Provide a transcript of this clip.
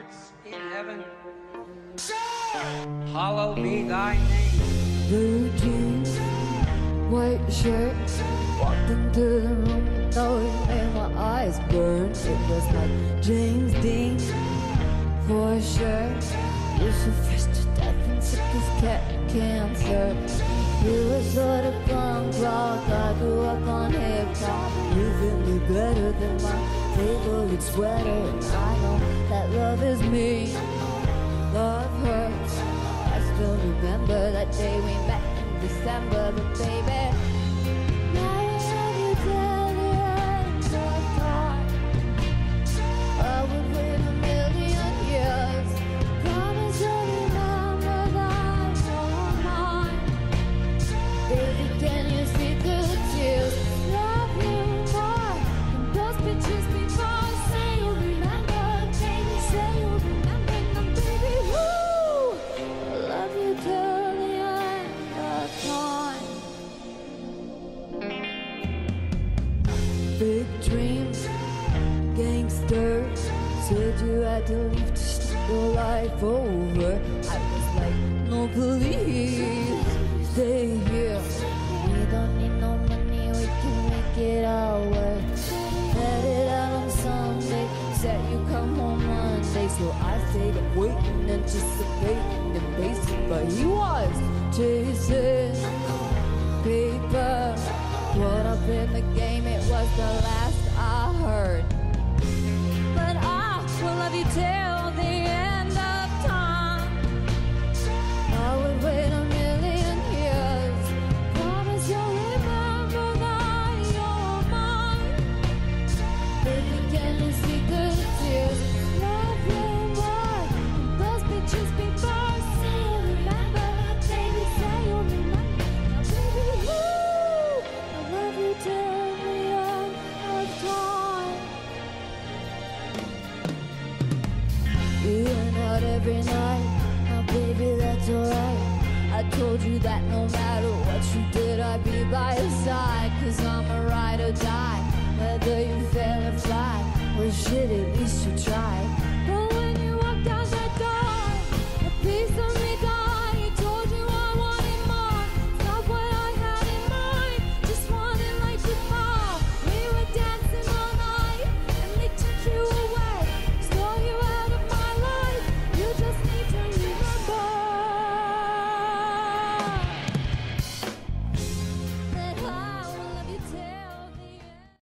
arts in heaven, hallowed be thy name. Blue jeans, white shirt, walked into the room, though it made my eyes burn. It was like James Dean, for sure. You're so fresh to death and sick as cat cancer. You were sort of punk rock, I grew up on hip-hop. You fit me better than my favorite sweater. And I know that love is me, love hurts. I still remember that day we met in December. But baby, now I love you till the end of time. I would wait a million years. Promise you'll remember that you're mine. Baby, can you see the tears? Love you more than those pictures before. Say you'll remember, baby, say you'll remember. Now baby, woo, I love you till the end of time. Big dreams, gangster. Said you had to leave to start your life over. I was like, no please, stay here. We don't need no money, we can make it all work. Headed out on Sunday, said you come home Monday. So I stayed up waiting, anticipating and pacing. But he was chasing paper. Caught up in the game, it was the last I heard. But I will love you till the end of time. I would wait a million years. Promise you'll remember that you're mine. Baby, can you see the tears? Love you more than those pictures before. Say you'll remember, baby, say you'll remember. Now baby, woo, I love you till the end of time. Eating out every night, now baby, that's alright. I told you that no matter what you did, I'd be by your side. Cause I'm a ride or die, whether you fail or fly. Well shit, at least you tried. But when you walked out that